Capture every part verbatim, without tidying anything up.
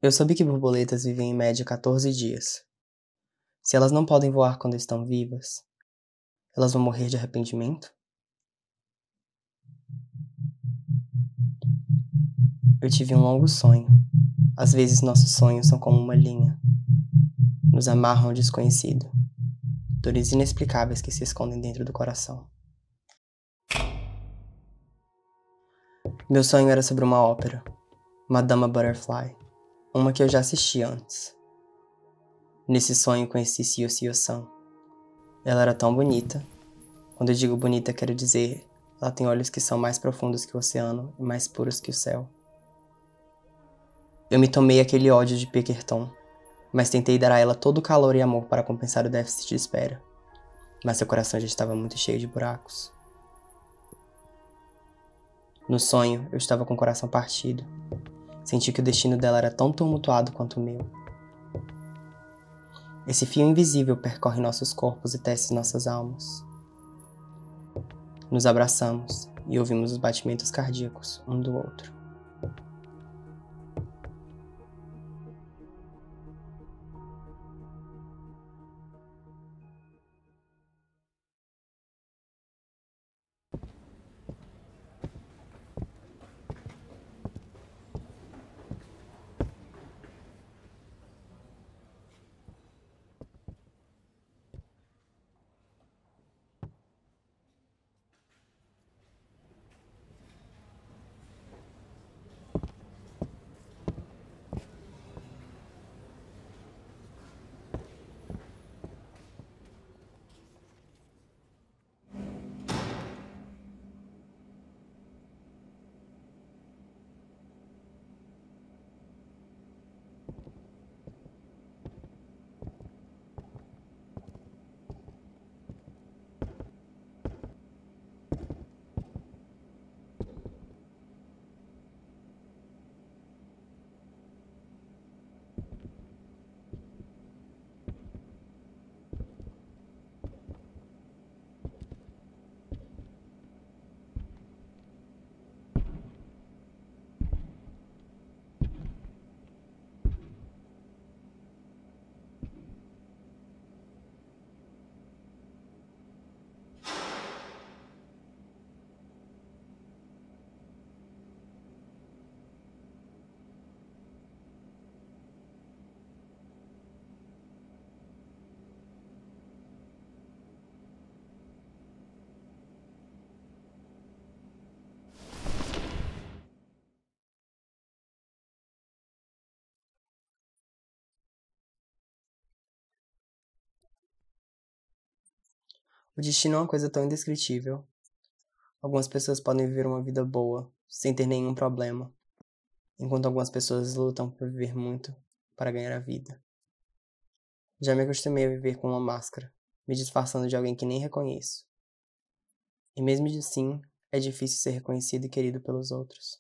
Eu soube que borboletas vivem em média quatorze dias. Se elas não podem voar quando estão vivas, elas vão morrer de arrependimento? Eu tive um longo sonho. Às vezes nossos sonhos são como uma linha. Nos amarram ao desconhecido. Dores inexplicáveis que se escondem dentro do coração. Meu sonho era sobre uma ópera. Madame Butterfly. Uma que eu já assisti antes. Nesse sonho conheci Cio-Cio-San. Ela era tão bonita. Quando eu digo bonita, quero dizer, ela tem olhos que são mais profundos que o oceano e mais puros que o céu. Eu me tomei aquele ódio de Pequerton, mas tentei dar a ela todo o calor e amor para compensar o déficit de espera. Mas seu coração já estava muito cheio de buracos. No sonho, eu estava com o coração partido. Senti que o destino dela era tão tumultuado quanto o meu. Esse fio invisível percorre nossos corpos e tece nossas almas. Nos abraçamos e ouvimos os batimentos cardíacos um do outro. O destino é uma coisa tão indescritível. Algumas pessoas podem viver uma vida boa, sem ter nenhum problema, enquanto algumas pessoas lutam por viver muito para ganhar a vida. Já me acostumei a viver com uma máscara, me disfarçando de alguém que nem reconheço. E mesmo assim, é difícil ser reconhecido e querido pelos outros.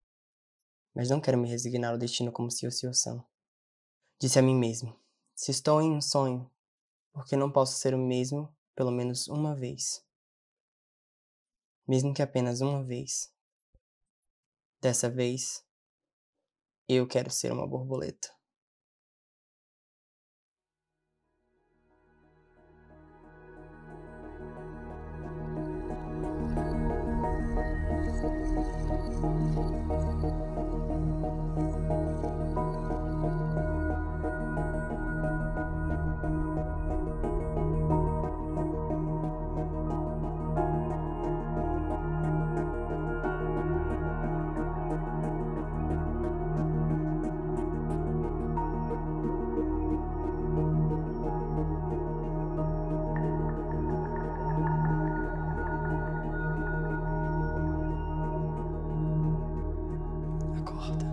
Mas não quero me resignar ao destino como Cio-Cio-San. Disse a mim mesmo, se estou em um sonho, por que não posso ser o mesmo pelo menos uma vez? Mesmo que apenas uma vez. Dessa vez, eu quero ser uma borboleta. Acorda.